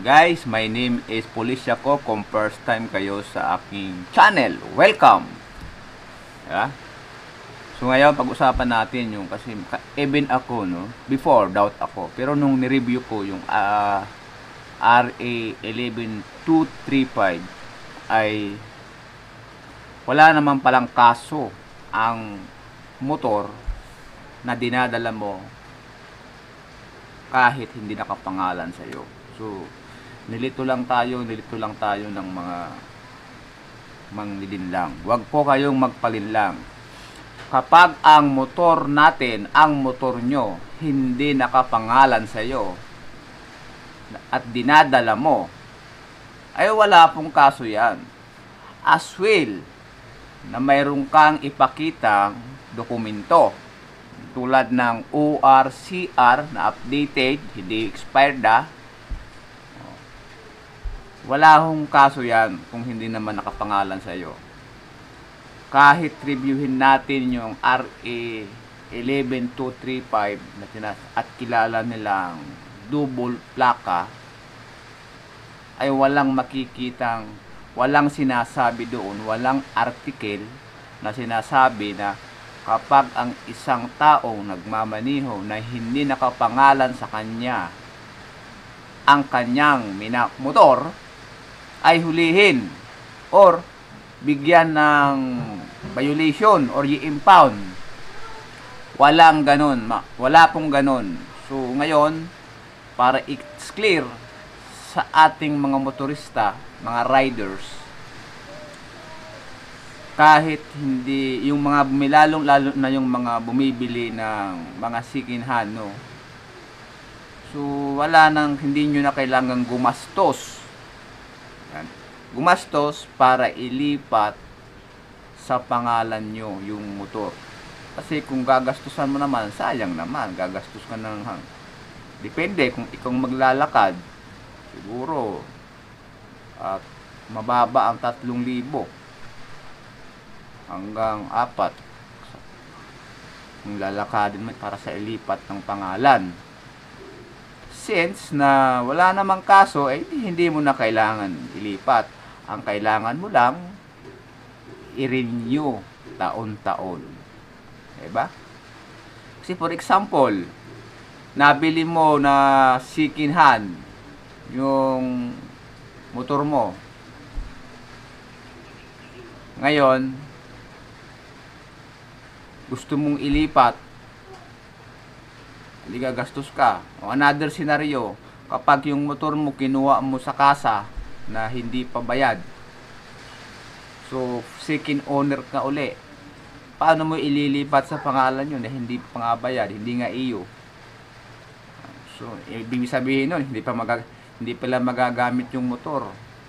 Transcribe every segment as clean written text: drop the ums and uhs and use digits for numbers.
Guys, my name is Policia ko. Kung first time kayo sa aking channel, welcome! Yeah? So ngayon, pag-usapan natin yung, kasi even ako, no? Before, doubt ako. Pero nung ni-review ko yung RA 11235 ay wala naman palang kaso ang motor na dinadala mo kahit hindi nakapangalan sa iyo. So, nilito lang tayo ng mga manglidinlang. Huwag po kayong magpalinlang. Kapag ang motor natin, ang motor nyo, hindi nakapangalan sa iyo at dinadala mo, ay wala pong kaso yan. As well, na mayroon kang ipakitang dokumento tulad ng ORCR na updated, hindi expired wala hong kaso yan kung hindi naman nakapangalan sa iyo. Kahit reviewin natin yung RA 11235 at kilala nilang double plaka, ay walang makikitang, walang sinasabi doon, walang article na sinasabi na kapag ang isang taong nagmamaniho na hindi nakapangalan sa kanya ang kanyang motor, ay hulihin or bigyan ng violation or i-impound. Walang ganon. Wala pong ganon. So, ngayon, para it's clear sa ating mga motorista, mga riders, kahit hindi, yung mga bumilalong, lalo na yung mga bumibili ng mga second hand, no? So, wala nang, hindi nyo na kailangang gumastos. Yan. Gumastos para ilipat sa pangalan nyo yung motor. Kasi kung gagastusan mo naman, sayang naman. Gagastos ka ng depende kung ikaw maglalakad. Siguro, at mababa ang 3,000 hanggang 4 kung lalakadin mo para sa ilipat ng pangalan. Since na wala namang kaso, eh hindi mo na kailangan ilipat. Ang kailangan mo lang i-renew taon-taon. Diba? Kasi for example, nabili mo na second hand yung motor mo. Ngayon, gusto mong ilipat, hindi gagastos ka. O another scenario, kapag yung motor mo kinuha mo sa kasa na hindi pa bayad, so second owner ka uli, paano mo ililipat sa pangalan yun na hindi pa nga bayad, hindi nga iyo? So ibig sabihin nun, hindi pala magagamit yung motor.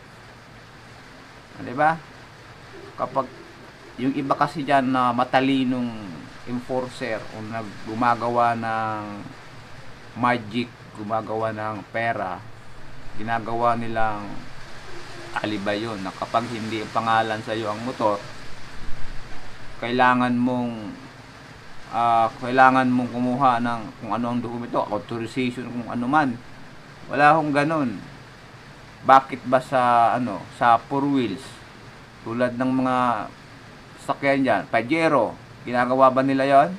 Diba? Kapag yung iba kasi dyan na matalinong enforcer o gumagawa ng magic, gumagawa ng pera, ginagawa nilang alibay yun na kapag hindi pangalan sa iyo ang motor, kailangan mong kumuha ng kung ano ang dokumento, authorization, kung ano man. Wala akong ganun. Bakit ba sa sa 4 wheels tulad ng mga sakyan dyan, Pajero, ginagawa ba nila yon?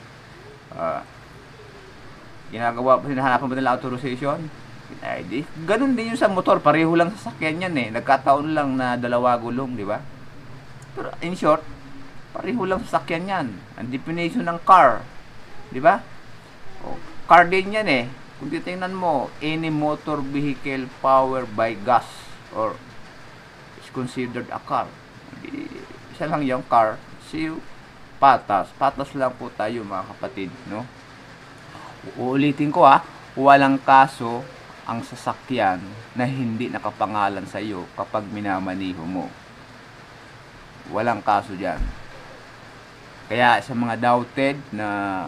Hinahanapan ba nila authorization? Ay, ganun din yung sa motor, pareho lang sa sakyan yan eh. Nagkataon lang na 2 gulong, di ba? Pero in short, pareho lang sa sakyan yan. Ang definition ng car, di ba? Car din yan eh. Kung titingnan mo, any motor vehicle powered by gas or is considered a car. Isa lang yung car. So, patas lang po tayo mga kapatid, no? Uulitin ko walang kaso ang sasakyan na hindi nakapangalan sa iyo kapag minamaniho mo. Walang kaso diyan. Kaya sa mga doubted na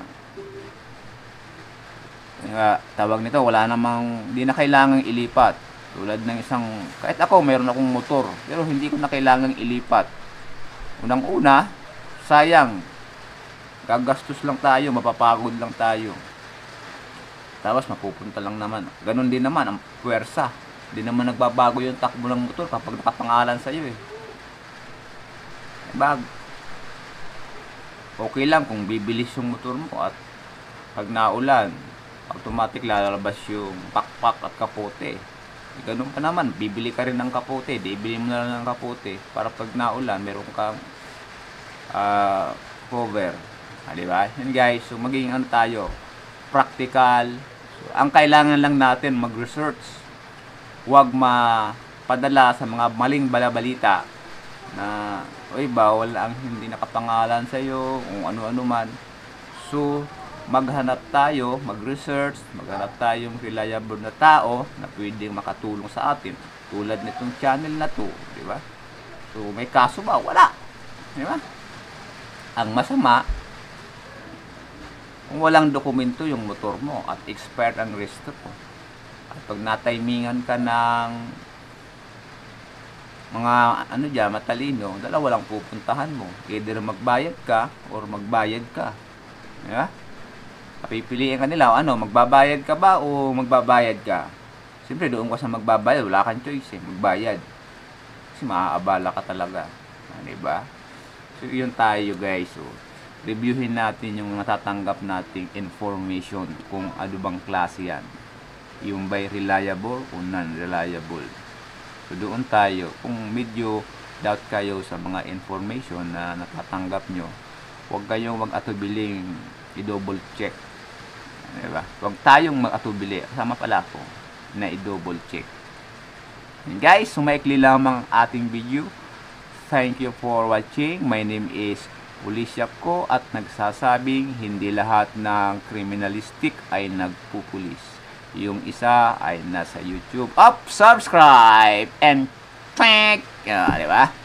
tawag nito, wala namang, hindi na kailangang ilipat. Tulad ng kahit ako mayroon akong motor, pero hindi ko na kailangang ilipat. Unang-una, sayang, gagastos lang tayo, mapapagod lang tayo, tapos mapupunta lang naman. Ganon din naman ang puwersa. Hindi naman nagbabago yung takbo ng motor kapag nakapangalan sa'yo eh. Bag. Okay lang kung bibilis yung motor mo at pag naulan, automatic lalabas yung pakpak at kapote. Ganun pa naman, bibili ka rin ng kapote, bibili mo na lang ng kapote para pag naulan, meron kang cover. Diba? Yan guys, so maging ano tayo, practical. So, ang kailangan lang natin mag-research. Huwag mapadala sa mga maling balabalita na oy, bawal ang hindi nakapangalan sa iyo, kung ano-ano man. So, maghanap tayo, mag-research, maghanap tayong reliable na tao na pwedeng makatulong sa atin. Tulad nitong channel na to, di ba? So, may kaso ba? Wala. Di ba? Ang masama, kung walang dokumento yung motor mo at expired ang register mo. At pag natimingan ka ng mga ano dyan, matalino, dalawa lang pupuntahan mo. Either magbayad ka or magbayad ka. Di ba? Papipiliin ka nila, ano, magbabayad ka ba o magbabayad ka? Siyempre, doon ka sa magbabayad, wala kang choice eh, magbayad. Kasi maaabala ka talaga. Diba? So, yun tayo guys. So, reviewin natin yung natatanggap nating information kung ano bang klase yan. Yung by reliable o non-reliable. So, doon tayo. Kung medyo doubt kayo sa mga information na natatanggap nyo, huwag kayong mag-atubiling i-double check. Diba? Huwag tayong mag-atubili. Kasama pala ako na i-double check. And guys, sumaikli lamang ating video. Thank you for watching. My name is Ulisyak ko at nagsasabing hindi lahat ng criminalistic ay nagpupulis. Yung isa ay nasa YouTube. Up, subscribe, and thank. Diba?